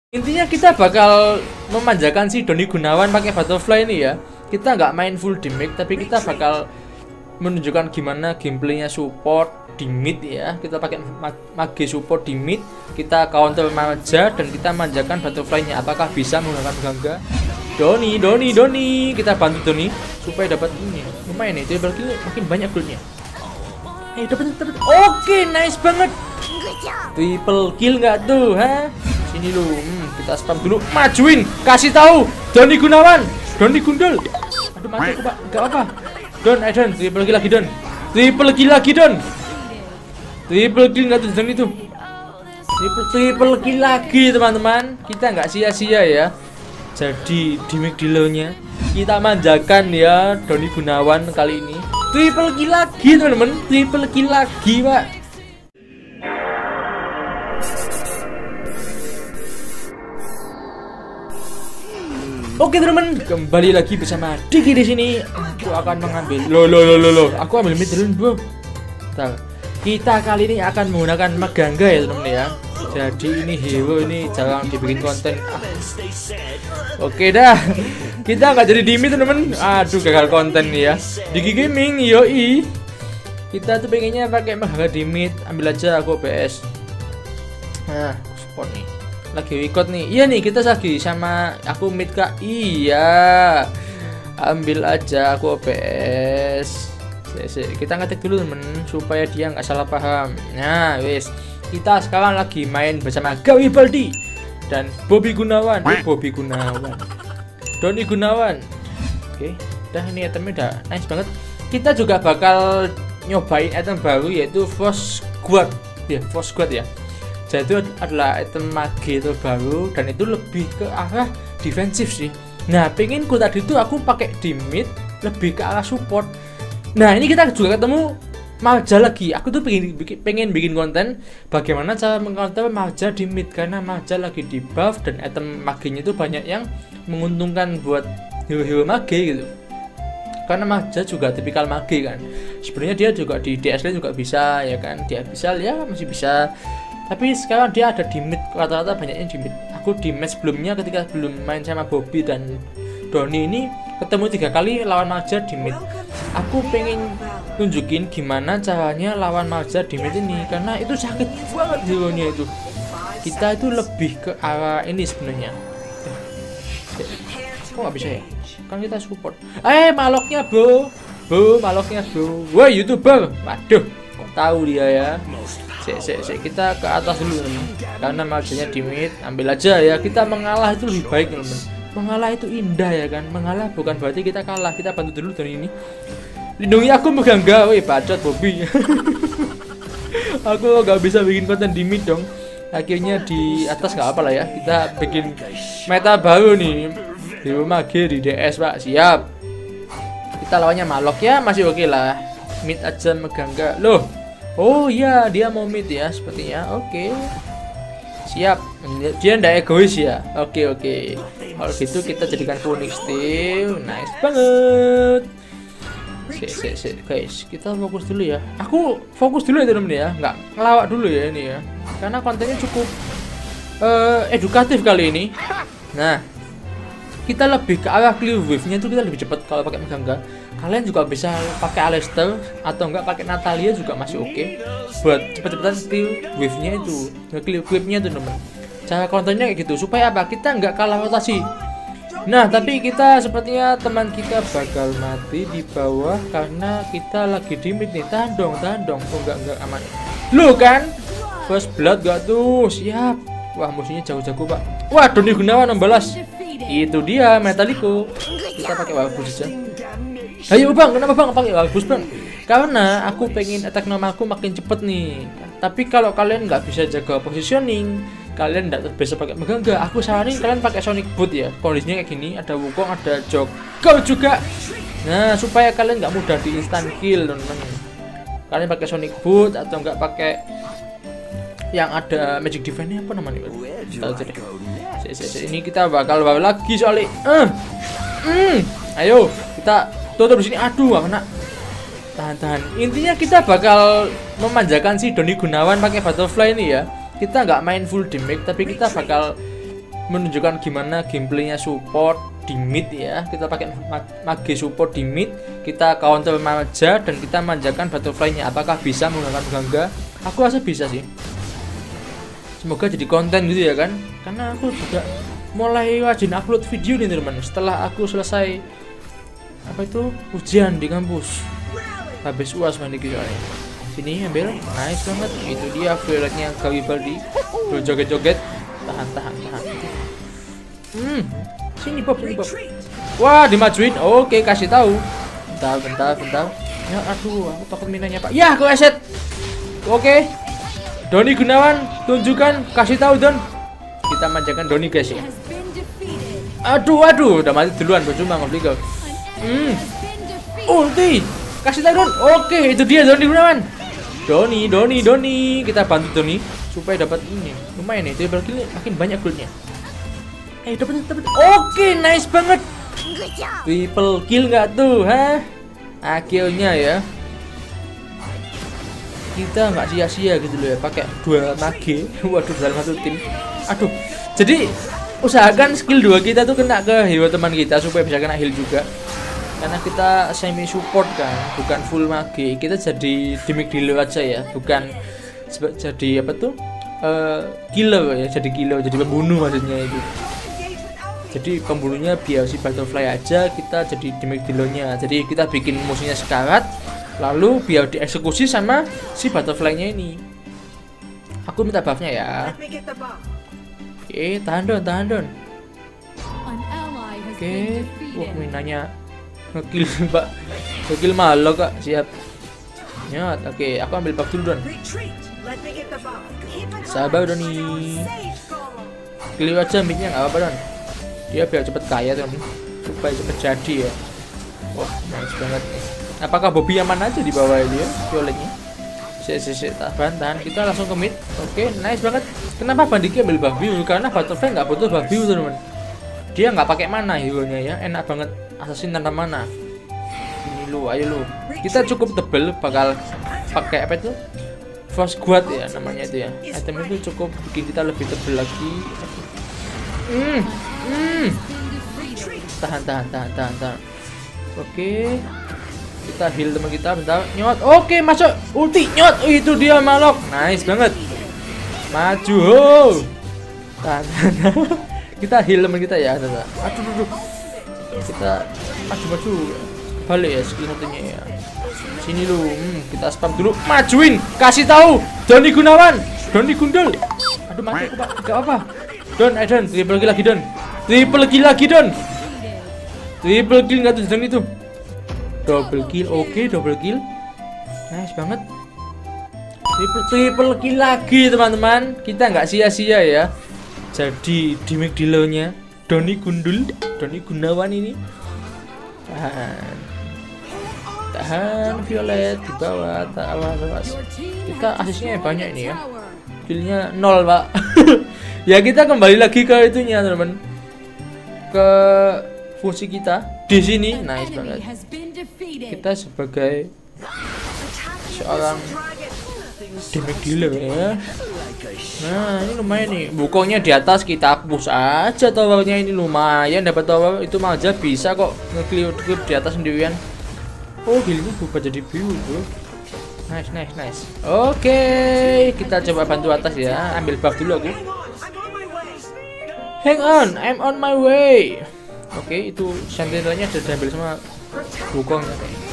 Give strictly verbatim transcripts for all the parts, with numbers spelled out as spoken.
Intinya kita bakal memanjakan si Doni Gunawan pakai butterfly ini ya. Kita nggak main full damage, tapi kita bakal menunjukkan gimana gameplaynya support di mid ya. Kita pakai mage support di mid, kita counter maja dan kita manjakan butterfly-nya. Apakah bisa menggunakan gangga? Doni, Doni, Doni, kita bantu Doni supaya dapat ini. Lumayan nih, triple kill makin banyak goldnya. Eh, dapat dapat. Oke, nice banget. Triple kill nggak tuh, ha? Sini lu, hmm, kita spam dulu, majuin, kasih tahu, Doni Gunawan, Doni Gundul. Aduh mati aku pak, nggak apa. Don, eh Don, triple kill lagi Don, triple kill lagi Don, triple kill nggak tuh Don itu, triple triple kill lagi teman-teman. Kita nggak sia-sia ya. Jadi dimik dealernya kita manjakan ya Doni Gunawan kali ini. Triple kill lagi teman-teman, triple kill lagi pak. Oke teman-teman, kembali lagi bersama Diki di sini. Aku akan mengambil lo lo lo lo lo. Aku ambil mid dulu, bro. Bentar. Kita kali ini akan menggunakan Magangga ya teman-teman ya. Jadi ini hero ini jarang dibikin konten. Ah. Oke dah. Kita nggak jadi di mid teman-teman. Aduh gagal konten nih ya. Diki Gaming yoi. Kita tuh pengennya pakai Magangga di mid. Ambil aja aku P S. Nah, support nih. Lagi record nih. Iya nih kita lagi sama aku mid kak. Iya. Ambil aja aku O P S. Kita ngetik dulu temen supaya dia nggak salah paham. Nah wes. Kita sekarang lagi main bersama Gawi Baldi dan Bobby Gunawan. Eh, Bobby Gunawan. Doni Gunawan. Oke. Dah ini itemnya udah nice banget. Kita juga bakal nyobain item baru yaitu Force Squad. Ya Force Squad ya. Jadi itu adalah item mage terbaru dan itu lebih ke arah defensif sih. Nah, pengen ku tadi itu aku pakai di mid lebih ke arah support. Nah, ini kita juga ketemu Maja lagi. Aku tuh pengen bikin, pengen bikin konten bagaimana cara mengcounter Maja di mid karena Maja lagi di buff dan item magenya itu banyak yang menguntungkan buat hero-hero mage gitu. Karena Maja juga tipikal mage kan. Sebenarnya dia juga di D S L juga bisa ya kan. Dia bisa ya masih bisa. Tapi sekarang dia ada di mid, rata-rata banyaknya di mid. Aku di match sebelumnya ketika belum main sama Bobby dan Doni ini ketemu tiga kali lawan Maja di mid. Aku pengen tunjukin gimana caranya lawan Maja di mid ini karena itu sakit banget hero-nya itu. Kita itu lebih ke arah ini sebenarnya. Kok nggak bisa ya? Kan kita support. Eh maloknya bro, bro maloknya bro. Woi youtuber, waduh, kok tahu dia ya? Sek, sek, sek. Kita ke atas dulu teman. Karena Majanya di mid, ambil aja ya. Kita mengalah itu lebih baik teman. Mengalah itu indah ya kan. Mengalah bukan berarti kita kalah. Kita bantu dulu dari ini. Lindungi aku Magangga, woi bacot Bobby. Aku gak bisa bikin konten di mid dong. Akhirnya di atas nggak apa lah ya. Kita bikin meta baru nih. Di rumah G di D S pak, siap. Kita lawannya Malok ya, masih oke okay lah. Mid aja Magangga. Loh. Oh iya, dia mau mid ya sepertinya. Oke. Okay. Siap. Dia ndak egois ya. Oke, okay, oke. Okay. Kalau gitu kita jadikan Phoenix Steel. Nice banget. Sik, sik, sik, guys. Kita fokus dulu ya. Aku fokus dulu ya teman-teman ya. Nggak ngelawak dulu ya ini ya. Karena kontennya cukup uh, edukatif kali ini. Nah, kita lebih ke arah clear wave-nya itu kita lebih cepat kalau pakai Magangga. Kalian juga bisa pakai Aleister atau enggak pakai Natalia juga masih oke okay. Buat cepet-cepetan clear wave-nya itu, clear wave-nya itu teman. Cara kontennya kayak gitu supaya apa? Kita enggak kalah rotasi. Nah, tapi kita sepertinya teman kita bakal mati di bawah karena kita lagi di mid nih. Tahan dong, tahan dong. Oh enggak enggak aman. Lu kan? First blood gak tuh? Siap. Wah, musuhnya jauh-jauh, Pak. Wah, Doni Gunawan membalas. Itu dia Metallico. Kita pakai Warbus aja. Ayo bang, kenapa bang pakai Warbus bang? Karena aku pengen attack normalku makin cepet nih. Tapi kalau kalian nggak bisa jaga positioning, kalian nggak terbiasa pakai Magangga, aku saranin kalian pakai Sonic Boot ya. Kondisinya kayak gini, ada Wukong, ada Joko juga. Nah, supaya kalian nggak mudah di instant kill teman-teman. Kalian pakai Sonic Boot atau nggak pakai yang ada Magic Defense-nya apa namanya? Tahu aja deh. Ini kita bakal bawa lagi soalnya. Uh. Mm. Ayo kita tutup di sini. Aduh, gak kena. Tahan-tahan. Intinya kita bakal memanjakan si Doni Gunawan pakai butterfly ini ya. Kita nggak main full damage, tapi kita bakal menunjukkan gimana gameplaynya support di mid ya. Kita pakai mage support di mid, kita counter maja dan kita manjakan butterfly-nya. Apakah bisa menggunakan gangga? Aku rasa bisa sih. Semoga jadi konten gitu ya kan, karena aku juga mulai rajin upload video nih teman. Setelah aku selesai apa itu ujian di kampus, habis uas mandi gitu. Sini ambil, nice banget. Itu dia violetnya Garibaldi. Tuh joget-joget, tahan tahan tahan. Hmm, sini Bob, sini Bob. Wah, dimajuin. Oke, kasih tahu. Bentar, bentar, bentar. Ya, aduh, aku takut minanya Pak. Ya, aku reset. Oke. Doni Gunawan, tunjukkan, kasih tahu Don. Kita manjakan Doni guys ya. Aduh, aduh, udah mati duluan, cuma ngobrol kau. Hmm. Ulti, kasih tahu Don. Oke, itu dia Doni Gunawan. Doni, Doni, Doni, kita bantu Doni supaya dapat ini. Lumayan nih, triple kill makin banyak goldnya. Eh, dapat, dapat. Oke, nice banget. Triple kill nggak tuh, ha? Akhirnya ya. Kita nggak sia-sia gitu loh ya, pakai dua mage. Waduh, dalam satu tim. Aduh, jadi usahakan skill dua kita tuh kena ke hero teman kita supaya bisa kena heal juga. Karena kita semi support kan, bukan full mage. Kita jadi dimik dealer aja ya, bukan jadi apa tuh uh, killer ya, jadi killer, jadi pembunuh maksudnya itu. Jadi pembunuhnya biar si butterfly aja, kita jadi dimik dealernya. Jadi kita bikin musuhnya sekarat, lalu biar dieksekusi sama si butterfly-nya ini. Aku minta buff-nya ya. Oke, tahan Don, tahan Don. Oke, wah minanya ngekill Pak. Ngekill malah Kak, siap. Ya, oke, aku ambil buff dulu Don. Sabar Don nih. Kill aja mid-nya enggak apa-apa Don. Dia biar cepet kaya Don. Supaya cepet jadi ya. Wah, nice banget. Apakah Bobby aman aja di bawah dia violetnya? Si si si tahan tahan, kita langsung ke mid. Oke, nice banget. Kenapa Bandiki ambil buff biru? Karena butterfly nggak butuh buff biru teman. Dia nggak pakai mana hero-nya ya, enak banget. Assassin tanpa mana. Ini lu, ayo lu. Kita cukup tebel, bakal pakai apa itu? Force Guard ya namanya itu ya. Item itu cukup bikin kita lebih tebel lagi. Hmm, hmm. Tahan tahan tahan tahan tahan. Oke. Kita heal teman kita bentar. Nyot. Oke, masuk ulti. Nyot. Oh, itu dia malok. Nice banget. Maju. Oh. Tahan. Kita heal teman kita ya. Aduh, aduh, aduh. Kita maju maju. Balik ya skill satunya ya. Sini lu. Hmm, kita spam dulu. Majuin. Kasih tahu. Doni Gunawan. Doni Gundul. Aduh, mati aku, Pak. Enggak apa. Don, eh Don, triple kill lagi Don. Triple kill lagi Don. Triple kill enggak tuh Don itu. Double kill, oke, okay, double kill. Nice banget. Triple, triple kill lagi teman-teman. Kita nggak sia-sia ya. Jadi dimik dealernya Doni Gundul, Doni Gunawan ini. Tahan, tahan violet di bawah, tak awas awas. Kita asisnya banyak ini ya. Killnya nol Pak. Ya kita kembali lagi ke itunya teman-teman. Ke fungsi kita di sini. Nice banget. Kita sebagai seorang damage dealer ya. Nah ini lumayan nih, bukongnya di atas kita push aja towernya, ini lumayan dapat tower itu mah aja bisa kok nge-clear di atas sendirian. Oh healnya berubah jadi biru bro. Nice nice nice. Oke, kita coba bantu atas ya, ambil buff dulu aku. Hang on, I'm on my way. Oke, itu sentinelnya sudah diambil sama bukongnya.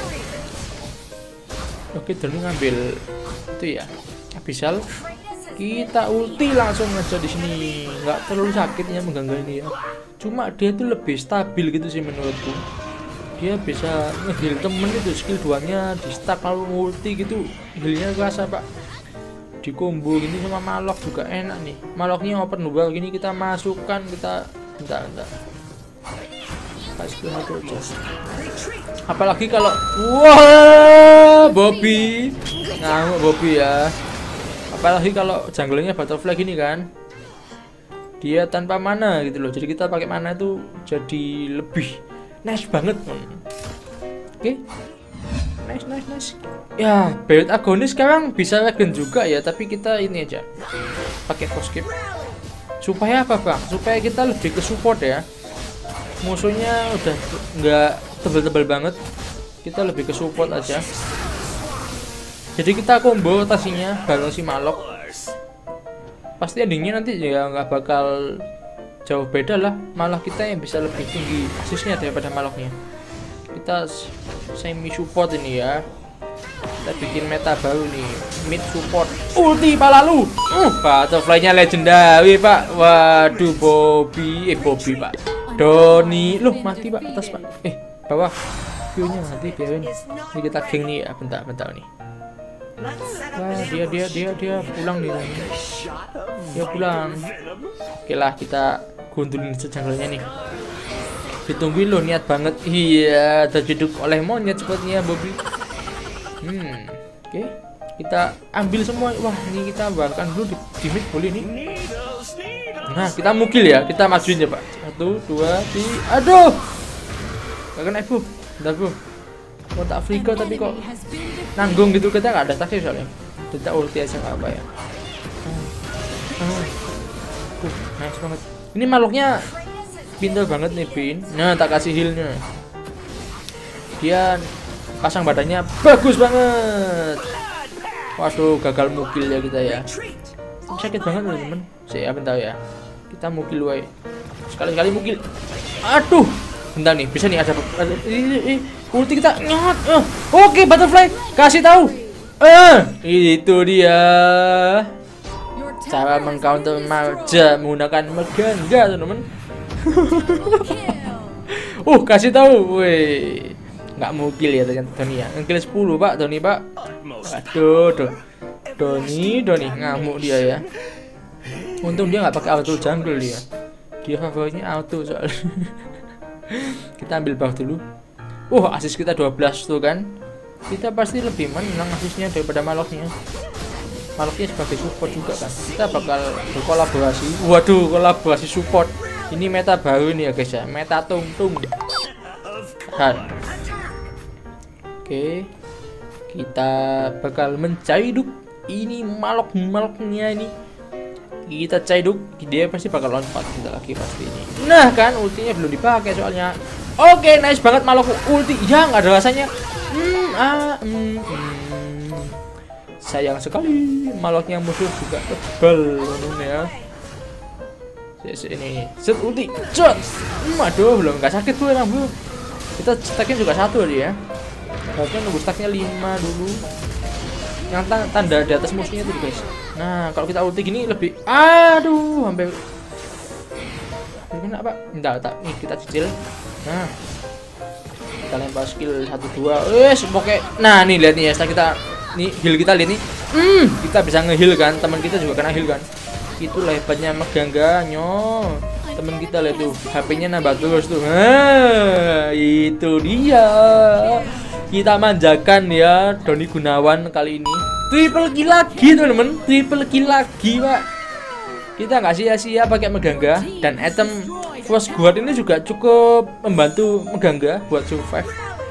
Oke, Doni ngambil itu ya. Abyssal. Kita ulti langsung aja di sini. Nggak terlalu sakitnya mengganggu ini ya. Cuma dia tuh lebih stabil gitu sih menurutku. Dia bisa nge-heal temen itu, skill duanya di stack lalu ulti gitu. Healnya kerasa Pak. Di combo gini sama Malok juga enak nih. Maloknya open world gini kita masukkan, kita bentar bentar. Apalagi kalau wah Bobby ngamuk Bobby ya. Apalagi kalau jungle-nya butterfly gini kan, dia tanpa mana gitu loh. Jadi kita pakai mana itu jadi lebih nice banget. Oke, okay. Nice nice nice. Ya build agonis sekarang bisa legend juga ya. Tapi kita ini aja pakai skip Supaya apa bang? Supaya kita lebih ke support ya. Musuhnya udah nggak tebel-tebel banget, kita lebih ke support aja. Jadi kita combo rotasinya bareng si Malok. Pasti endingnya nanti ya nggak bakal jauh beda lah, malah kita yang bisa lebih tinggi asisnya daripada Maloknya. Kita semi support ini ya. Kita bikin meta baru nih, mid support ulti palalu. Uh, butterfly-nya legendary pak. Waduh, Bobby, eh Bobby pak. Doni, loh mati pak, atas pak. Eh bawah, view-nya mati, biarin. Ini kita geng nih ya, bentar-bentar nih. Wah, dia dia dia dia pulang nih. Dia pulang. Oke lah, kita gundulin sejanggalnya nih. Ditungguin loh, niat banget. Iya, terjeduk oleh monyet sepertinya Bobby. Hmm, oke. Okay. Kita ambil semua. Wah, ini kita bahkan dulu di, di mid boleh nih. Nah, kita mukil ya. Kita majuin ya, Pak. Satu, dua, tiga. Aduh. Gak kena ibu. Bentar, Bu. Kotak Afrika tapi kok nanggung gitu, kita nggak ada taksi soalnya. Kita ulti aja nggak apa ya. Ah. Ah. Uh, nice banget. Ini Maloknya pintar banget nih, Pin. Nah, tak kasih healnya. Dia pasang badannya bagus banget. Waduh, gagal mukil ya kita ya. Sakit banget teman-teman. Saya bentar ya. Kita mukil wae. Sekali-kali mukil. Aduh. Bentar nih, bisa nih ada, ada ini, ini, ulti kita nyot. Uh. Oke, butterfly kasih tahu. Eh, uh, itu dia. Cara mengcounter Marja menggunakan Megangga, teman-teman. uh, kasih tahu. Woi. Nggak mukil ya Doni ya. Ngekill sepuluh, Pak. Doni, Pak. Aduh, do. Doni, Doni ngamuk dia ya. Untung dia nggak pakai auto jungle dia. Dia favoritnya auto soalnya. Kita ambil buff dulu. Oh, asis kita dua belas tuh kan. Kita pasti lebih menang asisnya daripada Maloknya. Maloknya sebagai support juga kan. Kita bakal berkolaborasi. Waduh, kolaborasi support. Ini meta baru ini ya guys ya. Meta tung-tung. Han. Oke. Kita bakal mencaiduk ini Malok-Maloknya ini. Kita caiduk, dia pasti bakal lompat kita lagi pasti ini. Nah kan, ultinya belum dipakai soalnya. Oke, nice banget Malok ulti. Ya nggak ada rasanya. Hmm, ah, hmm, hmm. Sayang sekali Maloknya musuh juga tebal ya. Ini set ulti, set. Hmm, aduh, belum nggak sakit tuh emang bro. Kita stacknya juga satu dia. Harusnya nunggu stacknya lima dulu. Yang tanda di atas musuhnya tuh guys. Nah, kalau kita ulti gini lebih, aduh, hampir kena apa? Enggak, tak. Nih kita cicil. Nah, kita lempar skill satu dua. Wes, pokoknya. Nah, nih lihat nih ya, setelah kita nih heal kita lihat nih. Hmm, kita bisa nge-heal kan? Teman kita juga kena heal kan? Itulah hebatnya Megangga, nyo. Teman kita lihat tuh, H P-nya nambah terus tuh. Nah, itu dia. Kita manjakan ya Doni Gunawan kali ini. Triple kill lagi teman-teman, triple kill lagi pak. Kita nggak sia-sia pakai Megangga, dan item Force Guard ini juga cukup membantu Megangga buat survive.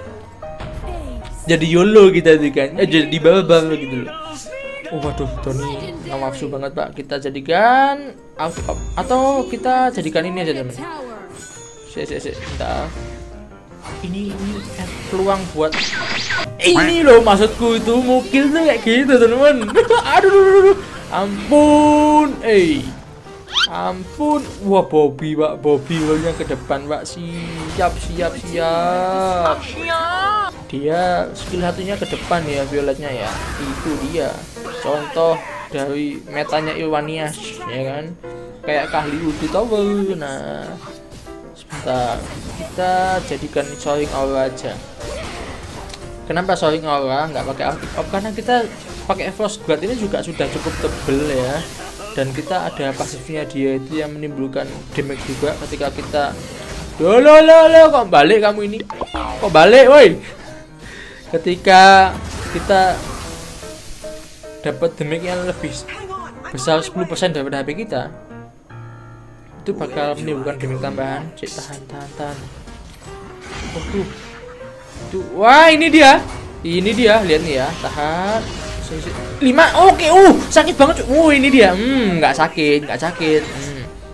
Jadi YOLO kita tuh kan, eh, jadi bawah-bawah gitu loh. Oh waduh, Doni nafsu banget pak. Kita jadikan atau kita jadikan ini aja teman. Si si si, bentar. Ini ini eh, peluang buat ini loh maksudku itu mukil tuh kayak gitu teman-teman. Aduh, aduh, aduh, ampun, eh, ampun, wah Bobby pak, Bobby nya ke depan pak, siap siap siap. Dia skill satunya ke depan ya violetnya ya, itu dia contoh dari metanya Irwanias ya kan, kayak Kahli ulti tower. Nah sebentar, kita jadikan soaring aura aja. Kenapa soaring aura nggak pakai active op? Karena kita pakai Force Guard ini juga sudah cukup tebel ya, dan kita ada pasifnya dia itu yang menimbulkan damage juga ketika kita lo lo lo kok balik kamu ini, kok balik woi, ketika kita dapat damage yang lebih besar sepuluh persen daripada H P kita, itu bakal menimbulkan damage tambahan. Cek, tahan tahan tahan. Oh tuh, tuh, wah ini dia, ini dia, lihat nih ya, tahan. Lima, oke, uh, sakit banget. Uh, ini dia, hmm, nggak sakit, nggak sakit. Hmm.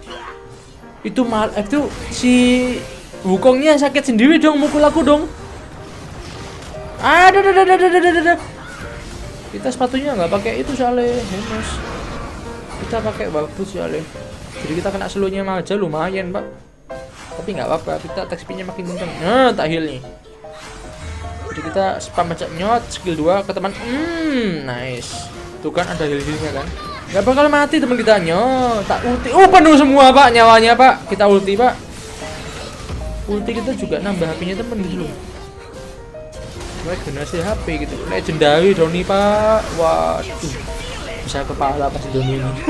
Itu mal itu si Wukongnya sakit sendiri dong mukul aku dong. Aduh, aduh, aduh, aduh, aduh, aduh. Kita sepatunya nggak pakai itu soalnya Henos. Kita pakai bagus soalnya. Jadi kita kena slownya aja lumayan pak. Tapi nggak apa-apa, kita attack speednya makin kenceng. Nah, tak heal nih. Jadi kita spam aja nyot skill dua ke teman. Hmm, nice. Tuh kan ada heal-healnya kan. Nggak bakal mati teman kita nyot. Tak ulti. Oh, penuh semua pak nyawanya pak. Kita ulti pak. Ulti kita juga nambah H P-nya temen gitu loh. Generasi H P gitu. Legendary Doni pak. Waduh. Bisa kepala pasti Doni ini.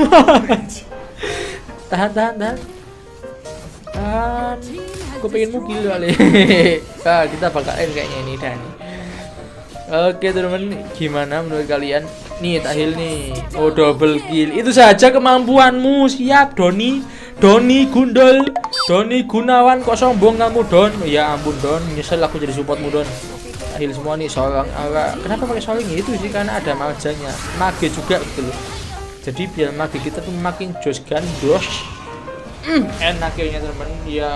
Tahan tahan tahan. Tahan. Aku pengen mukil kali. Ah, kita bakalan kayaknya ini Dani. Oke teman-teman, gimana menurut kalian? Nih tak heal nih. Oh double kill. Itu saja kemampuanmu. Siap Doni. Doni Gundol. Doni Gunawan kok sombong kamu Don. Ya ampun Don, nyesel aku jadi supportmu Don. Heal semua nih seorang ara. Kenapa pakai soling itu sih? Karena ada majanya. Mage juga gitu loh. Jadi biar mage kita tuh makin jos kan, dos. Mm, enak kayaknya teman-teman. Ya.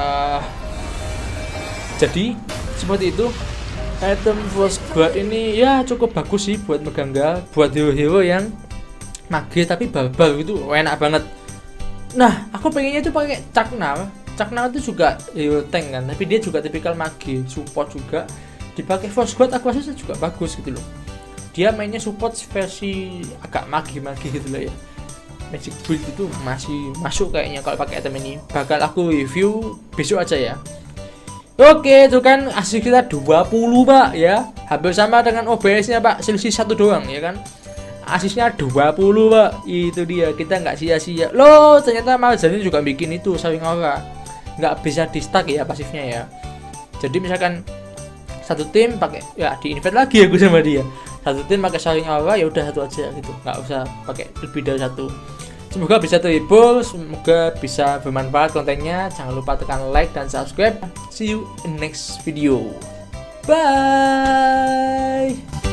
Jadi seperti itu. Item full squad ini ya cukup bagus sih buat megangga, buat hero-hero yang mage tapi barbar itu enak banget. Nah, aku pengennya itu pakai Cakna. Cakna itu juga hero tank kan, tapi dia juga tipikal mage, support juga. Dipakai full squad aku rasa juga bagus gitu loh. Dia mainnya support versi agak mage-mage gitu loh ya. Magic build itu masih masuk kayaknya kalau pakai item ini. Bakal aku review besok aja ya. Oke, itu kan asis kita dua puluh pak ya. Hampir sama dengan O B S-nya pak, selisih satu doang ya kan. Asisnya dua puluh pak. Itu dia, kita nggak sia-sia. Loh, ternyata Malzahn juga bikin itu saling aura. Nggak bisa di stack ya pasifnya ya. Jadi misalkan satu tim pakai ya di invite lagi aku sama dia. Satu tim pakai saling aura ya udah satu aja gitu. Nggak usah pakai lebih dari satu. Semoga bisa terhibur, semoga bisa bermanfaat kontennya. Jangan lupa tekan like dan subscribe. See you in next video. Bye.